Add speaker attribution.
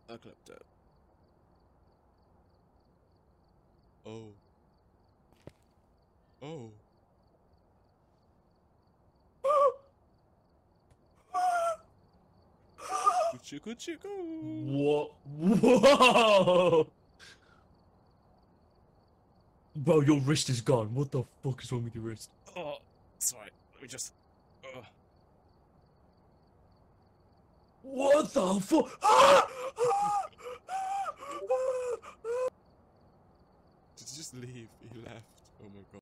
Speaker 1: I clipped it. Oh. Oh. Coochie coochie go.
Speaker 2: What? Whoa! Bro, your wrist is gone. What the fuck is wrong with your wrist?
Speaker 1: Oh, sorry. Let me just.
Speaker 2: What the fuck?
Speaker 1: Did you just leave? He left. Oh my god.